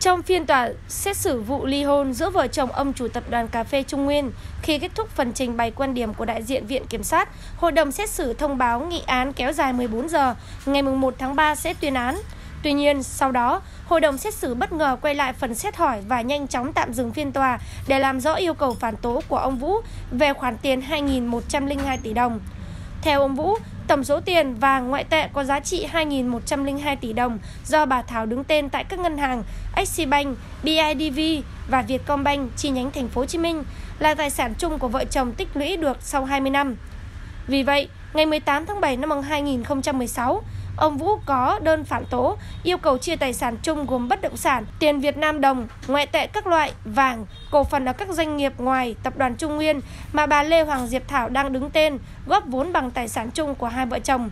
Trong phiên tòa xét xử vụ ly hôn giữa vợ chồng ông chủ tập đoàn cà phê Trung Nguyên, khi kết thúc phần trình bày quan điểm của đại diện Viện Kiểm sát, Hội đồng xét xử thông báo nghị án kéo dài 14 giờ, ngày 1 tháng 3 sẽ tuyên án. Tuy nhiên, sau đó, Hội đồng xét xử bất ngờ quay lại phần xét hỏi và nhanh chóng tạm dừng phiên tòa để làm rõ yêu cầu phản tố của ông Vũ về khoản tiền 2.102 tỷ đồng. Theo ông Vũ, tổng số tiền vàng ngoại tệ có giá trị 2.102 tỷ đồng do bà Thảo đứng tên tại các ngân hàng Eximbank, BIDV và Vietcombank chi nhánh thành phố Hồ Chí Minh là tài sản chung của vợ chồng tích lũy được sau 20 năm. Vì vậy, ngày 18 tháng 7 năm 2016, ông Vũ có đơn phản tố yêu cầu chia tài sản chung gồm bất động sản, tiền Việt Nam đồng, ngoại tệ các loại, vàng, cổ phần ở các doanh nghiệp ngoài tập đoàn Trung Nguyên mà bà Lê Hoàng Diệp Thảo đang đứng tên, góp vốn bằng tài sản chung của hai vợ chồng.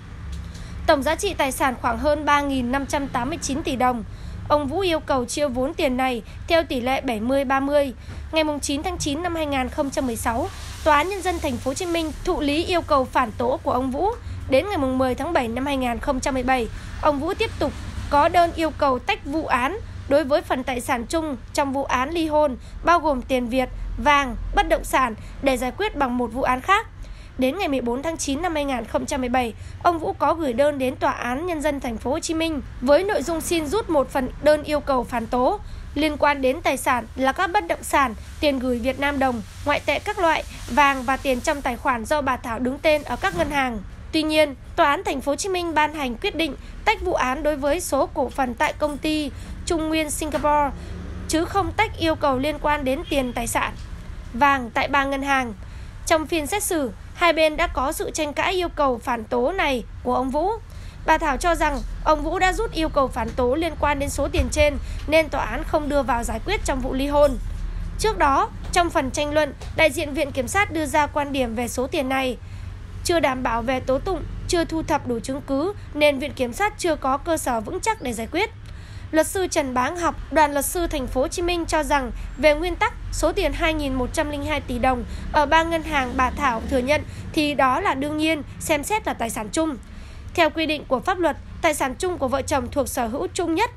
Tổng giá trị tài sản khoảng hơn 3.589 tỷ đồng. Ông Vũ yêu cầu chia vốn tiền này theo tỷ lệ 70-30. Ngày 9 tháng 9 năm 2016, Tòa án Nhân dân thành phố Hồ Chí Minh thụ lý yêu cầu phản tố của ông Vũ. Đến ngày 10 tháng 7 năm 2017, ông Vũ tiếp tục có đơn yêu cầu tách vụ án đối với phần tài sản chung trong vụ án ly hôn, bao gồm tiền Việt, vàng, bất động sản để giải quyết bằng một vụ án khác. Đến ngày 14 tháng 9 năm 2017, ông Vũ có gửi đơn đến Tòa án Nhân dân thành phố Hồ Chí Minh với nội dung xin rút một phần đơn yêu cầu phản tố liên quan đến tài sản là các bất động sản, tiền gửi Việt Nam đồng, ngoại tệ các loại, vàng và tiền trong tài khoản do bà Thảo đứng tên ở các ngân hàng. Tuy nhiên, Tòa án thành phố Hồ Chí Minh ban hành quyết định tách vụ án đối với số cổ phần tại công ty Trung Nguyên Singapore, chứ không tách yêu cầu liên quan đến tiền tài sản, vàng tại 3 ngân hàng. Trong phiên xét xử, hai bên đã có sự tranh cãi yêu cầu phản tố này của ông Vũ. Bà Thảo cho rằng ông Vũ đã rút yêu cầu phản tố liên quan đến số tiền trên nên tòa án không đưa vào giải quyết trong vụ ly hôn. Trước đó, trong phần tranh luận, đại diện Viện Kiểm sát đưa ra quan điểm về số tiền này chưa đảm bảo về tố tụng, chưa thu thập đủ chứng cứ nên Viện Kiểm sát chưa có cơ sở vững chắc để giải quyết. Luật sư Trần Bá Ngọc, đoàn luật sư thành phố Hồ Chí Minh cho rằng về nguyên tắc số tiền 2.102 tỷ đồng ở 3 ngân hàng bà Thảo thừa nhận thì đó là đương nhiên, xem xét là tài sản chung. Theo quy định của pháp luật, tài sản chung của vợ chồng thuộc sở hữu chung nhất.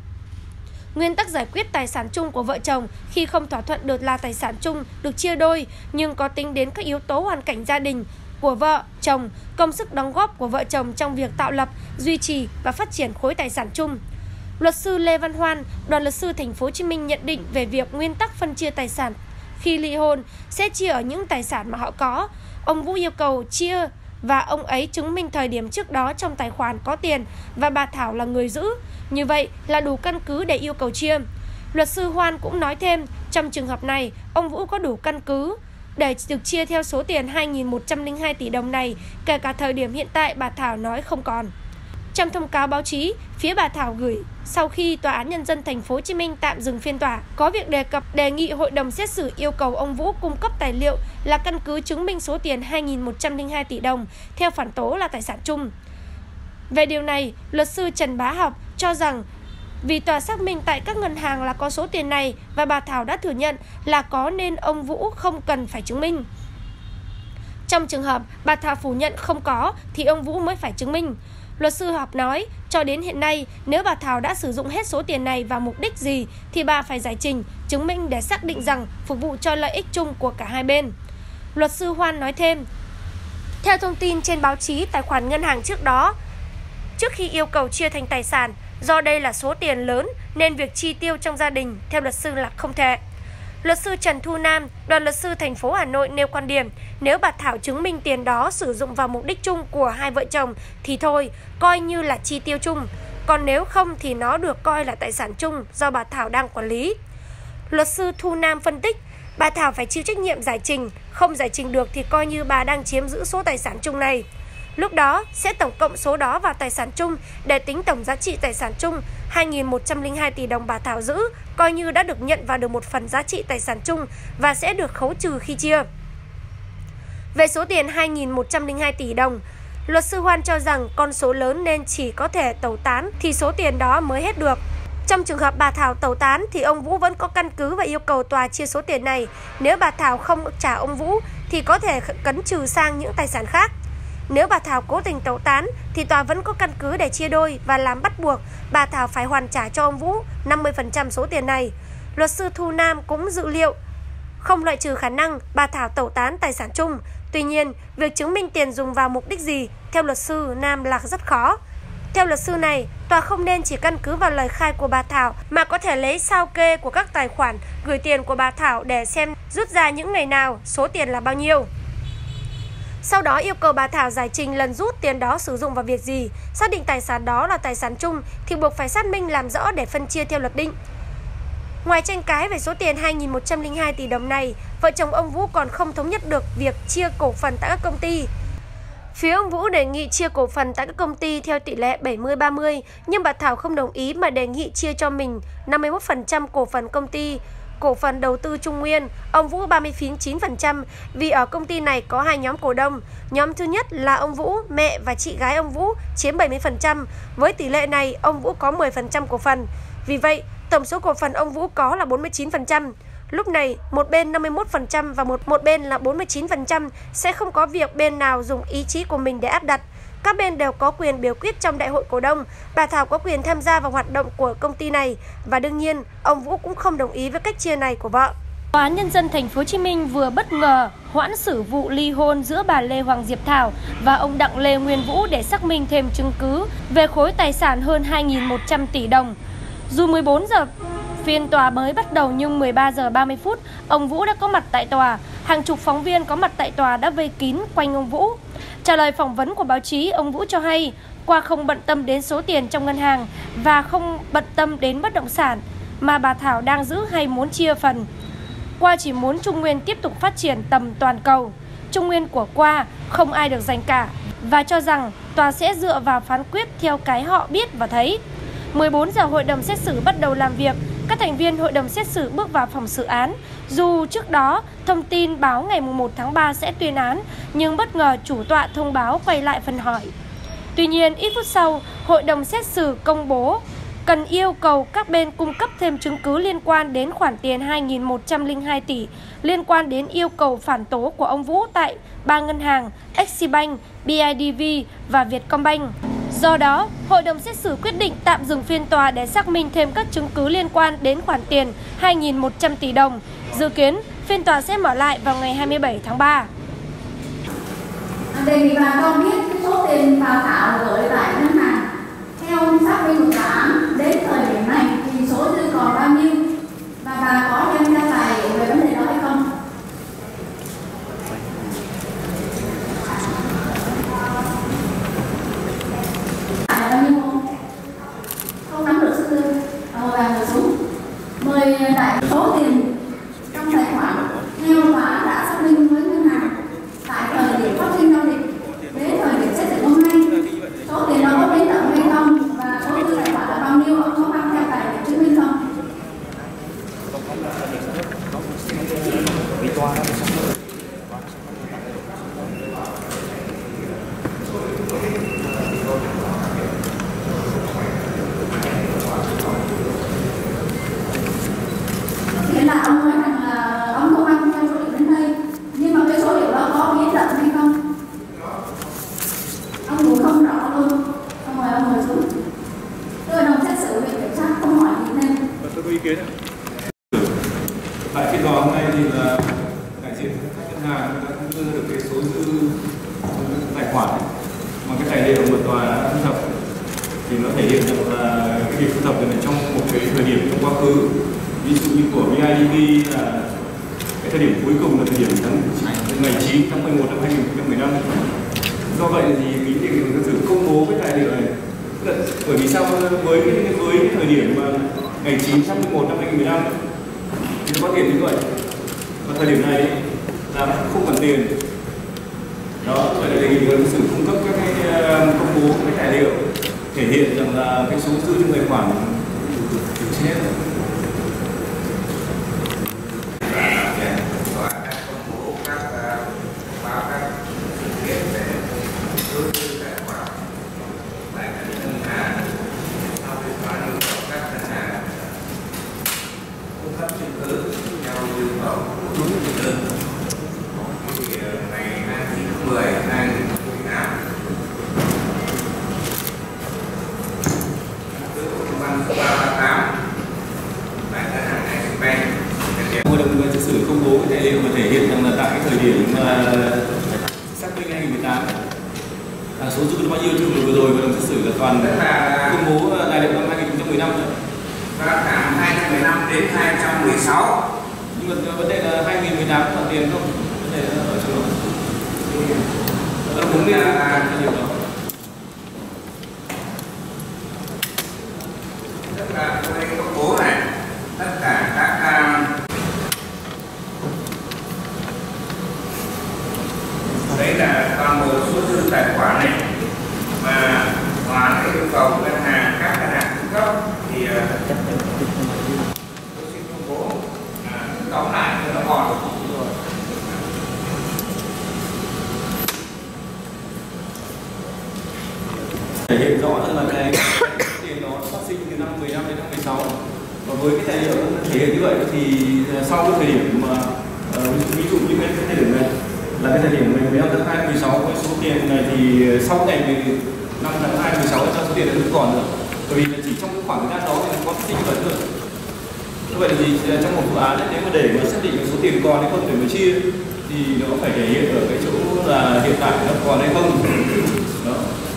Nguyên tắc giải quyết tài sản chung của vợ chồng khi không thỏa thuận được là tài sản chung được chia đôi nhưng có tính đến các yếu tố hoàn cảnh gia đình của vợ, chồng, công sức đóng góp của vợ chồng trong việc tạo lập, duy trì và phát triển khối tài sản chung. Luật sư Lê Văn Hoan, đoàn luật sư thành phố Hồ Chí Minh nhận định về việc nguyên tắc phân chia tài sản khi ly hôn sẽ chia ở những tài sản mà họ có. Ông Vũ yêu cầu chia và ông ấy chứng minh thời điểm trước đó trong tài khoản có tiền và bà Thảo là người giữ. Như vậy là đủ căn cứ để yêu cầu chia. Luật sư Hoan cũng nói thêm, trong trường hợp này, ông Vũ có đủ căn cứ để được chia theo số tiền 2.102 tỷ đồng này, kể cả thời điểm hiện tại bà Thảo nói không còn. Trong thông cáo báo chí, phía bà Thảo gửi sau khi Tòa án Nhân dân thành phố Hồ Chí Minh tạm dừng phiên tòa, có việc đề cập đề nghị hội đồng xét xử yêu cầu ông Vũ cung cấp tài liệu là căn cứ chứng minh số tiền 2.102 tỷ đồng theo phản tố là tài sản chung. Về điều này, luật sư Trần Bá Học cho rằng vì tòa xác minh tại các ngân hàng là có số tiền này và bà Thảo đã thừa nhận là có nên ông Vũ không cần phải chứng minh. Trong trường hợp bà Thảo phủ nhận không có thì ông Vũ mới phải chứng minh. Luật sư Học nói, cho đến hiện nay, nếu bà Thảo đã sử dụng hết số tiền này vào mục đích gì thì bà phải giải trình, chứng minh để xác định rằng phục vụ cho lợi ích chung của cả hai bên. Luật sư Hoan nói thêm, theo thông tin trên báo chí, tài khoản ngân hàng trước đó, trước khi yêu cầu chia thành tài sản, do đây là số tiền lớn nên việc chi tiêu trong gia đình theo luật sư là không thể. Luật sư Trần Thu Nam, đoàn luật sư thành phố Hà Nội nêu quan điểm, nếu bà Thảo chứng minh tiền đó sử dụng vào mục đích chung của hai vợ chồng thì thôi, coi như là chi tiêu chung. Còn nếu không thì nó được coi là tài sản chung do bà Thảo đang quản lý. Luật sư Thu Nam phân tích, bà Thảo phải chịu trách nhiệm giải trình, không giải trình được thì coi như bà đang chiếm giữ số tài sản chung này. Lúc đó sẽ tổng cộng số đó vào tài sản chung để tính tổng giá trị tài sản chung 2.102 tỷ đồng bà Thảo giữ, coi như đã được nhận vào được một phần giá trị tài sản chung và sẽ được khấu trừ khi chia. Về số tiền 2.102 tỷ đồng, luật sư Hoan cho rằng con số lớn nên chỉ có thể tẩu tán thì số tiền đó mới hết được. Trong trường hợp bà Thảo tẩu tán thì ông Vũ vẫn có căn cứ và yêu cầu tòa chia số tiền này. Nếu bà Thảo không trả ông Vũ thì có thể cấn trừ sang những tài sản khác. Nếu bà Thảo cố tình tẩu tán thì tòa vẫn có căn cứ để chia đôi và làm bắt buộc bà Thảo phải hoàn trả cho ông Vũ 50% số tiền này. Luật sư Thu Nam cũng dự liệu không loại trừ khả năng bà Thảo tẩu tán tài sản chung. Tuy nhiên, việc chứng minh tiền dùng vào mục đích gì theo luật sư Nam là rất khó. Theo luật sư này, tòa không nên chỉ căn cứ vào lời khai của bà Thảo mà có thể lấy sao kê của các tài khoản gửi tiền của bà Thảo để xem rút ra những ngày nào, số tiền là bao nhiêu. Sau đó yêu cầu bà Thảo giải trình lần rút tiền đó sử dụng vào việc gì, xác định tài sản đó là tài sản chung thì buộc phải xác minh làm rõ để phân chia theo luật định. Ngoài tranh cãi về số tiền 2.102 tỷ đồng này, vợ chồng ông Vũ còn không thống nhất được việc chia cổ phần tại các công ty. Phía ông Vũ đề nghị chia cổ phần tại các công ty theo tỷ lệ 70-30, nhưng bà Thảo không đồng ý mà đề nghị chia cho mình 51% cổ phần công ty cổ phần đầu tư Trung Nguyên, ông Vũ 39% vì ở công ty này có hai nhóm cổ đông. Nhóm thứ nhất là ông Vũ, mẹ và chị gái ông Vũ chiếm 70%. Với tỷ lệ này, ông Vũ có 10% cổ phần. Vì vậy, tổng số cổ phần ông Vũ có là 49%. Lúc này, một bên 51% và một bên là 49% sẽ không có việc bên nào dùng ý chí của mình để áp đặt. Các bên đều có quyền biểu quyết trong đại hội cổ đông. Bà Thảo có quyền tham gia vào hoạt động của công ty này và đương nhiên, ông Vũ cũng không đồng ý với cách chia này của vợ. Tòa án Nhân dân Thành phố Hồ Chí Minh vừa bất ngờ hoãn xử vụ ly hôn giữa bà Lê Hoàng Diệp Thảo và ông Đặng Lê Nguyên Vũ để xác minh thêm chứng cứ về khối tài sản hơn 2.100 tỷ đồng. Dù 14 giờ phiên tòa mới bắt đầu nhưng 13 giờ 30 phút, ông Vũ đã có mặt tại tòa. Hàng chục phóng viên có mặt tại tòa đã vây kín quanh ông Vũ. Trả lời phỏng vấn của báo chí, ông Vũ cho hay Qua không bận tâm đến số tiền trong ngân hàng và không bận tâm đến bất động sản mà bà Thảo đang giữ hay muốn chia phần. Qua chỉ muốn Trung Nguyên tiếp tục phát triển tầm toàn cầu. Trung Nguyên của Qua không ai được giành cả và cho rằng tòa sẽ dựa vào phán quyết theo cái họ biết và thấy. 14 giờ hội đồng xét xử bắt đầu làm việc, các thành viên hội đồng xét xử bước vào phòng xử án. Dù trước đó thông tin báo ngày 1 tháng 3 sẽ tuyên án, nhưng bất ngờ chủ tọa thông báo quay lại phần hỏi. Tuy nhiên, ít phút sau, hội đồng xét xử công bố cần yêu cầu các bên cung cấp thêm chứng cứ liên quan đến khoản tiền 2.102 tỷ liên quan đến yêu cầu phản tố của ông Vũ tại 3 ngân hàng Eximbank, BIDV và Vietcombank. Do đó, hội đồng xét xử quyết định tạm dừng phiên tòa để xác minh thêm các chứng cứ liên quan đến khoản tiền 2.100 tỷ đồng. Dự kiến, phiên tòa sẽ mở lại vào ngày 27 tháng 3. Đề nghị bà con biết số tiền bà Thảo gửi lại ngân hàng theo xác minh của tòa án đến thời điểm này thì số dư còn bao nhiêu và bà có đem ra tài liệu về vấn đề đó hay không? Bao nhiêu không nắm được số dư, ngồi vào ngồi xuống. Mời đại số tiền trong tài khoản theo tòa án đã xác minh với ngân hàng tại thời điểm phát sinh giao dịch đến thời điểm xét xử hôm nay, số tiền đó có đến tận hay không và số dư tài khoản là bao nhiêu, ông có mang theo tài liệu chứng minh không? Nghĩa là ông nói rằng là ông không mang theo số liệu đến đây, nhưng mà cái số liệu đó có biến động hay không? Ông cũng không rõ luôn. Ông ngồi xuống. Tôi đồng xét xử viện kiểm sát không hỏi gì thêm. Tôi có ý kiến. Tại phiên tòa hôm nay thì là đại diện các ngân hàng đã đưa được cái số dư tài khoản mà cái tài liệu mà tòa đã thu thập thì nó thể hiện được là cái việc thu thập này trong một cái thời điểm trong quá khứ. Ví dụ như của BIDV là cái thời điểm cuối cùng là thời điểm ngày 9 tháng 11 năm 2015. Do vậy thì cái việc xét xử công bố cái tài liệu này, bởi vì sao với cái thời điểm mà ngày 9 tháng 11 năm 2015 thì có tiền như vậy, và thời điểm này là không còn tiền. Đó, vậy là đề nghị hội đồng xét xử cung cấp các cái công bố cái tài liệu thể hiện rằng là cái số dư trong tài khoản được chết. Cấp chứng cứ theo yêu cầu của chủ đầu tư. Thì ngày 29 tháng 10 năm 2015 liệu mà thể hiện rằng là tại cái thời điểm xác minh 2018 số dư bao nhiêu chung vừa rồi hội đồng xét xử là toàn công bố tài liệu năm 2015 rồi. Và cả 2015 đến 2016. Nhưng mà vấn đề là 2018 có khoản tiền không? Vấn đề là ở chỗ đó. Nó đúng là nhiều đó. Tức là tôi đây công bố này, tất cả các đấy là toàn bộ số dư tài khoản này mà tòa đã yêu cầu ngân hàng, các ngân hàng cung cấp thì tôi xin công bố tóm lại cho nó còn. Thể hiện rõ rằng là cái tiền nó phát sinh từ năm 15 đến năm 16, và với cái tài liệu thể hiện như vậy thì sau cái thời điểm mà ví dụ như cái thời điểm này là cái thời điểm 15 tháng 2 16, với số tiền này thì sau ngày 5 tháng 2 16 cho số tiền nó không còn nữa, bởi vì là chỉ trong cái khoảng thời gian đó thì nó có phát sinh vật nữa. Như vậy là gì, trong một vụ án ấy, nếu mà để mà xác định số tiền còn hay không để mà chia thì nó phải thể hiện ở cái chỗ là hiện tại nó còn hay không đó.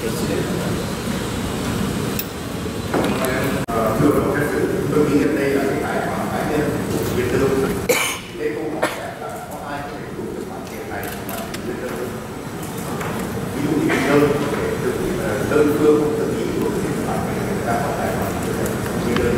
Thưa hội đồng xét xử, tôi nghĩ rằng đây là cái tài khoản cá nhân của Việt Tương. Cái câu hỏi là có ai có thể đủ được khoản tiền này mà Việt Tương? Ví dụ như Việt Tương để đơn phương tự ý của cái khoản này người ta có tài khoản Việt Tương.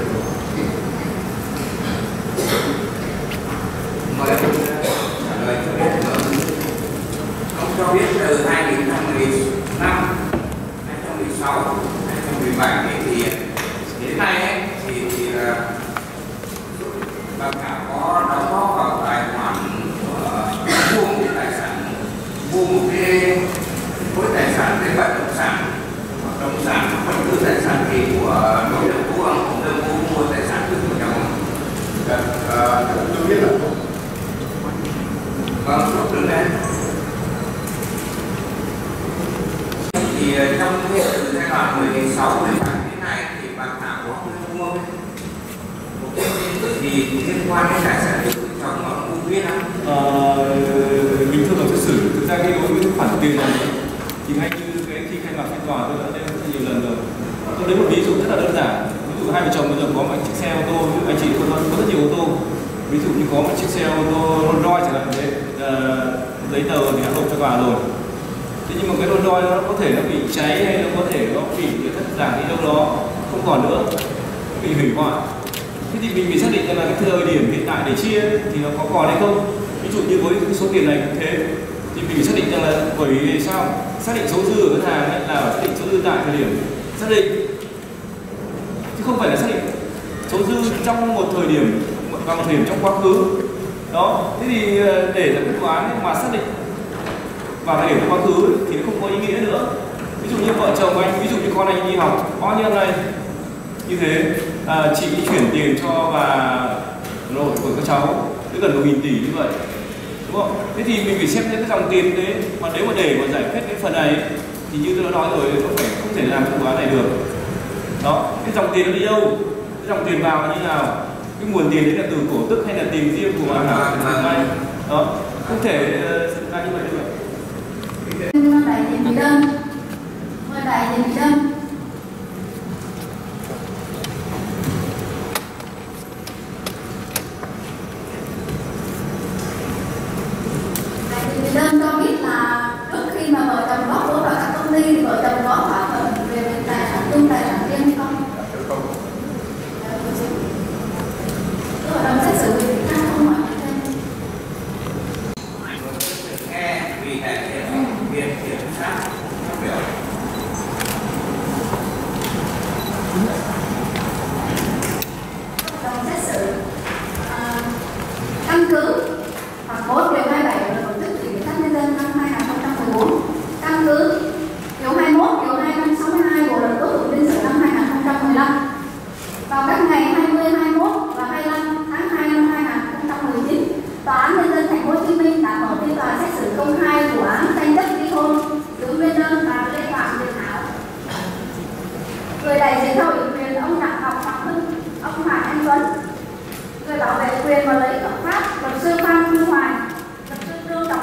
Mời ông trả lời cho biết. Ông cho biết từ 2015, 2016, 2017 thì đến nay ấy, thì báo cáo có đóng góp vào tài khoản mua một cái tài sản, mua một cái khối tài sản đến bất động sản, bất động sản bất cứ tài sản gì của đối tượng cũ, ông đơn cũ mua tài sản của chồng. Tôi biết là Vâng, chúc đứng lên. Thì trong cái giai đoạn 16 đến nay thì bà Thảo có mua một cái gì liên quan đến tài sản của chồng nó cũng biết không? Bình thường ở xét xử thực ra khi đối với khoản tiền này thì ngay như cái khi khai mạc phiên tòa tôi đã nêu rất nhiều lần rồi. Tôi lấy một ví dụ rất là đơn giản. Ví dụ hai vợ chồng bây giờ có một chiếc xe ô tô, anh chị có rất nhiều ô tô. Ví dụ như có một chiếc xe ô tô Rolls Royce chẳng hạn thế, giấy tờ thì đã nộp cho tòa rồi. Thế nhưng mà cái Rolls Royce nó có thể nó bị cháy hay nó có thể nó bị thất lạc đi đâu đó không còn nữa, nó bị hủy hoại. Thế thì mình phải xác định rằng là cái thời điểm hiện tại để chia thì nó có còn hay không. Ví dụ như với cái số tiền này cũng thế, thì mình phải xác định rằng là bởi vì sao xác định số dư ở ngân hàng ấy là xác định số dư tại thời điểm xác định, chứ không phải là xác định số dư trong một thời điểm vào một thời điểm trong quá khứ đó. Thế thì để giải quyết vụ án ấy, mà xác định vào thời điểm trong quá khứ ấy, thì nó không có ý nghĩa nữa. Ví dụ như vợ chồng anh, ví dụ như con anh đi học bao nhiêu này như thế, chị chuyển tiền cho bà nội của các cháu tới gần 1.000 tỷ như vậy, đúng không? Thế thì mình phải xem những cái dòng tiền đấy, mà nếu mà để mà giải quyết cái phần này thì như tôi đã nói rồi, nó phải không thể làm trong vụ án này được. Đó, cái dòng tiền nó đi đâu, cái dòng tiền vào là như nào, cái nguồn tiền đấy là từ cổ tức hay là tiền riêng của bà Hảo đó, không thể ra như vậy được. Đại diện bị đơn, mời đại diện bị đơn. Đại diện bị đơn cho biết là trước khi mà vợ chồng góp vốn vào các công ty thì vợ chồng có thỏa thuận về tài sản chung, tài sản riêng hay không? Hội đồng xét xử thì khác không hỏi thêm. Nghe vì đại diện viện kiểm sát phát biểu. Hội đồng xét xử căn cứ khoảng 4 điều 27 của luật tổ chức kiểm sát nhân dân năm 2014, căn cứ điều 21, điều 262 của luật tố tụng dân sự năm 2015 vào các ngày 20, 21 và 25 tháng 2 năm 2019, Tòa án Nhân dân Thành phố Hồ Chí Minh đã mở phiên tòa xét xử công khai vụ án tranh chấp ly hôn giữa Nguyên Đơn và Lê Phạm Việt Thảo. Người đại diện theo ủy quyền ông Đặng Ngọc Hoàng Hưng, ông Hoàng Anh Tuấn, người bảo vệ quyền và lợi ích hợp pháp luật sư Phan Huy Hoài,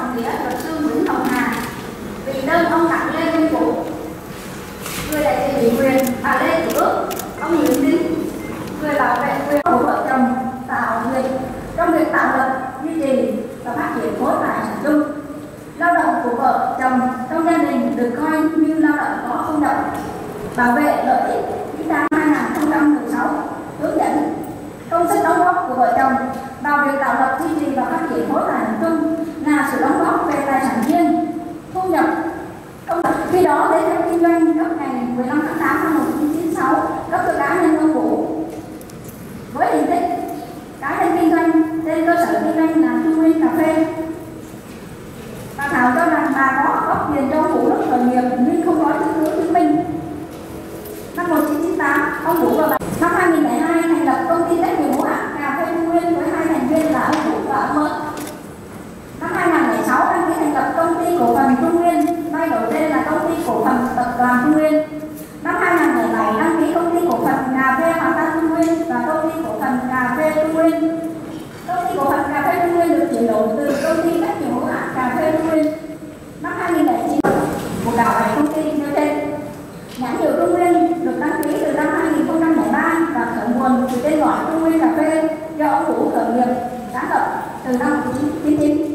đồng nghĩa luật sư Nguyễn Hồng Hà vì đơn ông Đặng Lê Minh Vũ, người đại diện ủy quyền bà Lê Thị Ước, ông Nguyễn Tín, người bảo vệ quyền của vợ chồng Tạo Nguyệt trong việc tạo lập, duy trì và phát triển khối tài sản chung. Lao động của vợ chồng trong gia đình được coi như lao động có thu nhập, bảo vệ lợi ích chính đáng 2016 hướng dẫn công sức đóng góp của vợ chồng vào việc tạo lập, duy trì và phát triển khối tài sản chung là sự đóng góp về tài sản riêng, thu nhập. Khi đó giấy phép kinh doanh cấp ngày 15 tháng 8 năm 1996 cấp cho cá nhân ông Vũ với hình thức cá nhân kinh doanh trên cơ sở kinh doanh là Trung Nguyên Cà Phê. Bà Thảo cho rằng bà có góp tiền cho ông Vũ lúc khởi nghiệp nhưng không có chứng cứ chứng minh. Năm 1998, ông Vũ và bà. Năm 2002 thành lập công ty trách nhiệm hữu hạn Cà Phê Trung Nguyên với 2 thành viên là ông Vũ và ông Mơ. Năm 2006 đăng ký thành lập công ty cổ phần Trung Nguyên, nay đổi tên là công ty cổ phần tập đoàn Trung Nguyên. Năm 2007 đăng ký công ty cổ phần Cà Phê Hòa Tan Trung Nguyên và công ty cổ phần Cà Phê Trung Nguyên. Công ty cổ phần Cà Phê Trung Nguyên được chuyển đổi từ công ty trách nhiệm hữu hạn Cà Phê Trung Nguyên. Năm 2009 của cả 7 công ty nêu trên. Nhãn hiệu Trung Nguyên được đăng ký từ năm 2003 và khởi nguồn từ tên gọi Trung Nguyên Cà Phê do ông Vũ khởi nghiệp sáng lập từ năm 1999.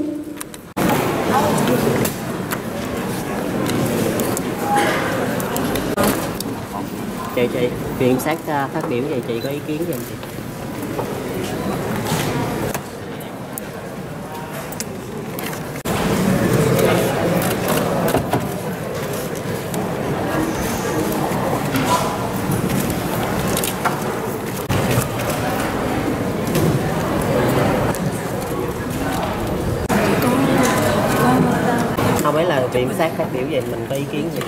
Chị viện kiểm sát phát biểu vậy chị có ý kiến gì không chị? Không, ấy là viện kiểm sát phát biểu vậy mình có ý kiến gì?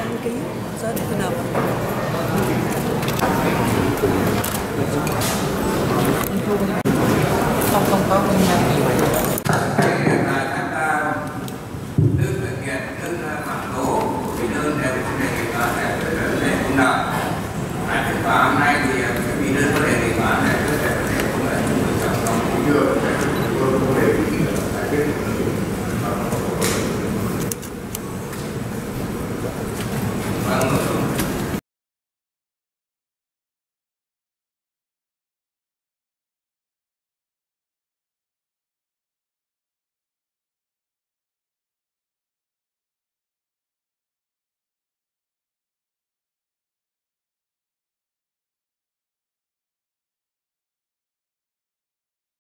Không có nguyên nhân gì vậy. Cái việc là các đơn thực hiện đơn phản tố thì đơn đều đề nghị tòa sẽ cũng nợ. Tại tòa hôm nay thì vì đơn có đề